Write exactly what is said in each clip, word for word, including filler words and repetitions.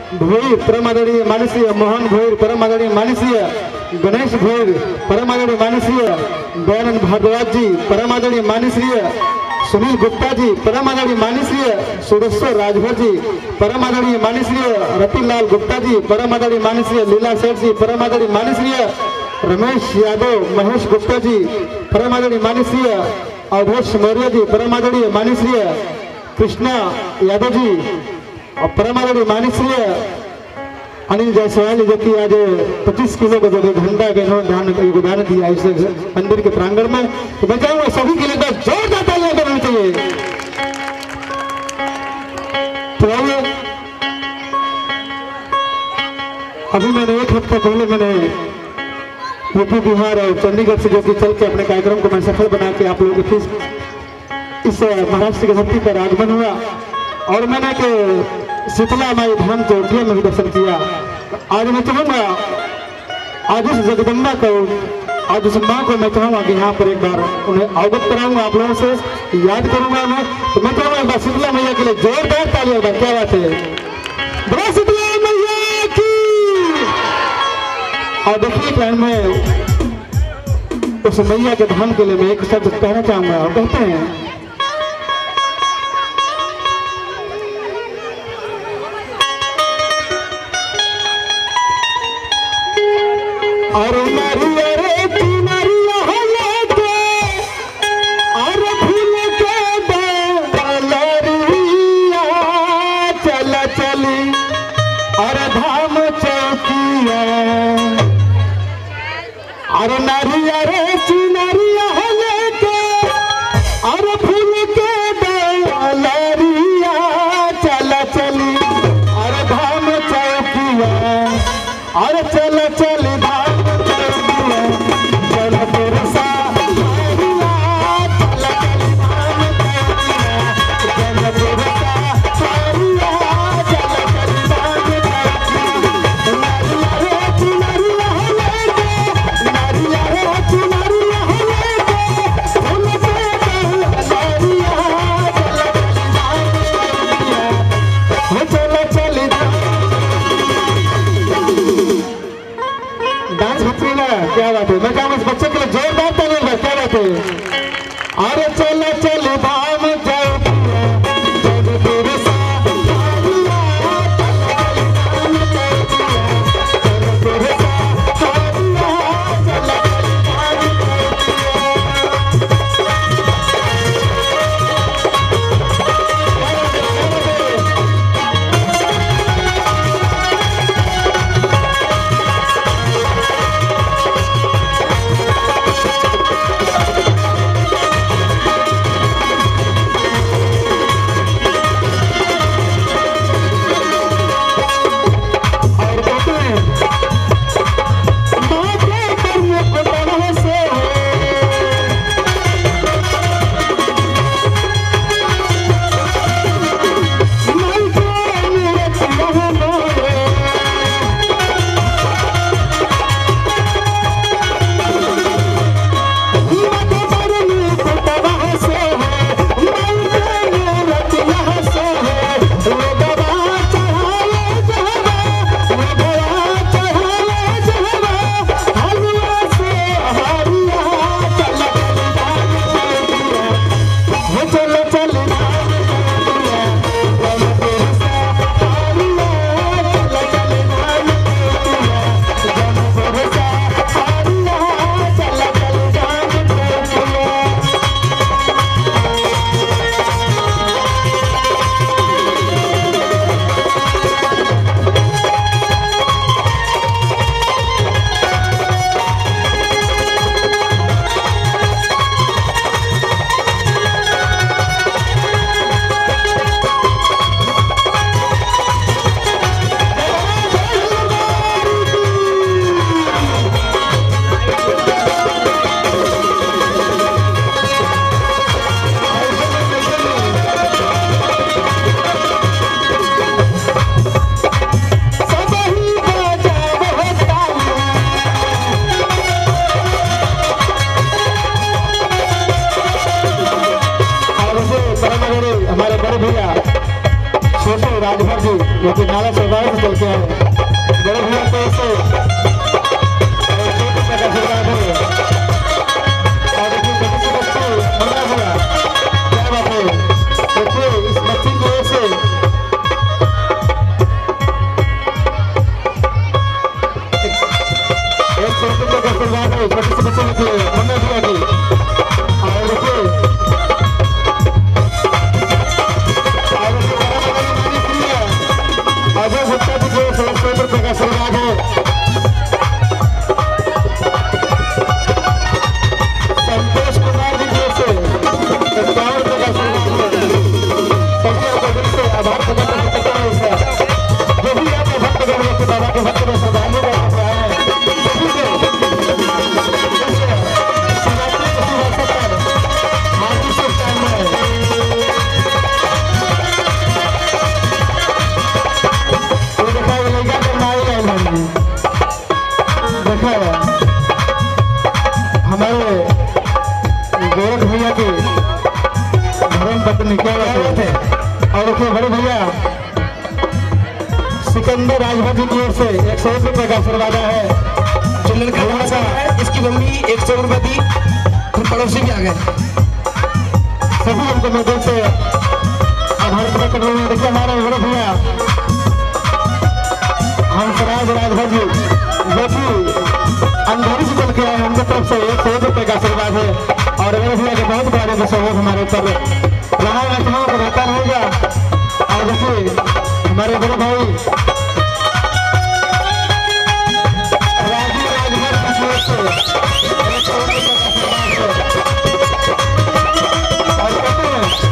भोईर परम आदरणीय मानसीय मोहन भोईर परम आदरणीय मानसीय गणेश भोईर परम आदरणीय मानसीय दयानंद भारद्वाज जी परम आदरणीय मानसीय सुनील गुप्ता जी परम आदरणीय मानसीय सुरेश्वर राजभर जी परम आदरणीय मानसीय रतिन लाल गुप्ता जी परम आदरणीय मानसीय लीला सेठ जी परम आदरणीय मानसीय रमेश यादव महेश गुप्ता जी परम आदरणीय मानसीय अवधेश मौर्य जी परम आदरणीय मानसीय कृष्णा यादव जी और परम आदरणीय मानसीय अनिल जायसवाल जो कि आज पच्चीस किलो का जो झंडा का इन्होंने योगदान दिया इस मंदिर के प्रांगण में, तो मैं चाहूंगा सभी के लिए जोरदार तालियां बजानी चाहिए। तो अभी मैंने एक हफ्ता पहले मैंने यूपी बिहार और चंडीगढ़ से जो कि चल के अपने कार्यक्रम को मैं सफल बना के आप लोगों के इस महाराष्ट्र की धरती पर आगमन हुआ और मैंने के शीतला माई धाम चौटिया में भी दर्शन किया। आज मैं चाहूंगा आज उस जगदम्बा को आज उस माँ को मैं चाहूंगा कि यहाँ पर एक बार उन्हें अवगत कराऊंगा, आप लोगों से याद करूंगा मैं। तो मैं चाहूंगा एक बार शीतला मैया के लिए जोरदार तालियां बजा। क्या बात है, बड़ा शीतला मैया की। और देखिए टाइम में उस मैया के धाम के लिए मैं एक शब्द कहना चाहूंगा और कहते हैं और नरिया रे नरिया हले के और फूल के डालरिया चल चली और धाम चौकिया और नरिया रे नरिया हले के और फूल के डालरिया चल चली और धाम चौकिया और चल चली क्या बात है, मैं कहूँ इस बच्चे के लिए जोरदार तालियां। क्या बात है, अरे चल चल धाम बनारस से चल के आए बड़े भैया को ऐसे छोटे का आशीर्वाद है। और देखिए छोटी सी बच्ची मंगला भैया, क्या बात है, देखिए इस बच्ची की वजह से एक सौ रुपये का आशीर्वाद है छोटी सी बच्ची के मंगला भैया की। और देखिए अजय गुप्ता जी को सौ रुपये का आशीर्वाद है। संतोष कुमार जी की ओर से इक्यावन रुपये का आशीर्वाद है। सभी को दिल से आभार प्रकट करते हैं इसका। जो भी आपके भक्त गण के बाबा के भक्त में श्रद्धालु रहे हैं सभी को शिवरात्रि के शुभ अवसर पर हार्दिक शुभकामनाएं। देखा हमारे गोरख भैया की धर्म पत्नी क्या बात है। और देखिए बड़े भैया सिकंदर राजभर जी की ओर से एक सौ रुपये का आशीर्वाद है। जो लड़का बड़ा सा है इसकी मम्मी एक सौ रुपये दी, फिर पड़ोसी भी आ गए। सभी उनको मैं दिल से आभार प्रकट कर रहे हैं। देखिए हमारे बड़े भैया हंसराज राजभर जी जो कि अंधेरी से चल के आए, उनकी तरफ से एक सौ रुपये का आशीर्वाद है। और बड़े भैया के बहुत बड़े का सहयोग हमारे ऊपर रहा है, लक्ष्मण को रहता रहेगा। और देखिए हमारे बड़े भाई राजीव राजभर की ओर से एक सौ रुपये का आशीर्वाद है। और कहते हैं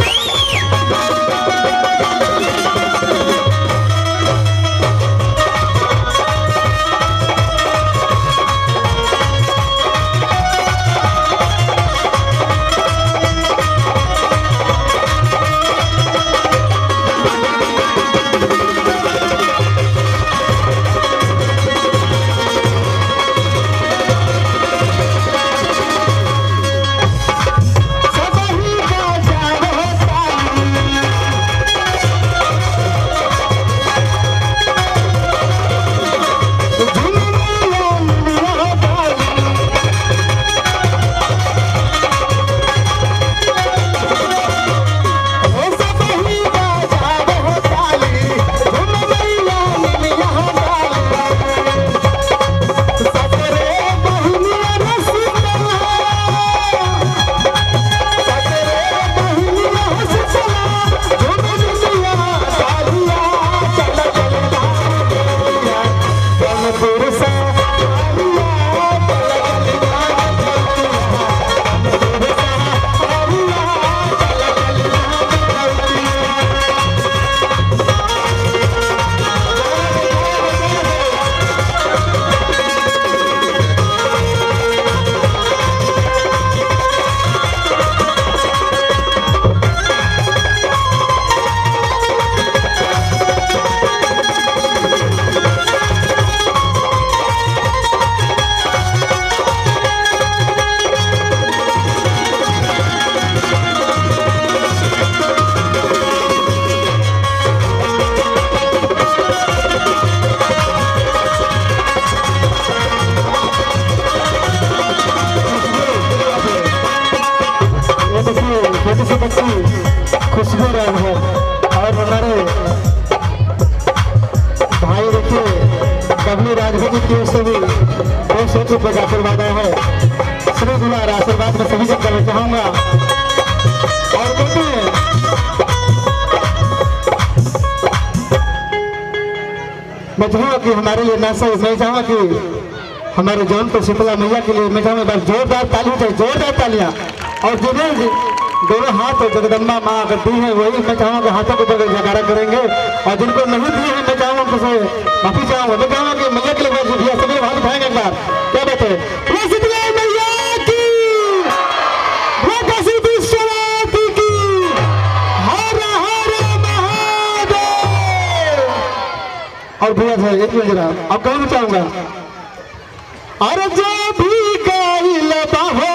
खुशबू राम है। और हमारे भाई देखिए कबली राजभर जी की ओर से भी दो सौ रुपये का आशीर्वाद आया है। श्री दुलार आशीर्वाद में सभी जब करना चाहूंगा। और कहते हैं मैं चाहूँगा कि हमारे लिए ना सही, मैं चाहूँगा कि हमारे जौनपुर शीतला मैया के लिए मैं चाहूँगा बस जोरदार ताली चाहिए, जोरदार तालियां। और जिन्हें दोनों हाथ जगदम्बा माँ अगर दी है वही मैं चाहूँगा हाथों को बगैर जगारा करेंगे। और जिनको नहीं दिए हैं मैं चाहूँगा उनसे माफी चाहूँगा। मैं चाहूँगा कि मैया के लिए भैया सभी हाथ उठाएंगे एक बार। क्या बात है, मैया की और भैया था एक मिनट जरा अब कहना चाहूंगा। अरे जो भी गाइल बाहो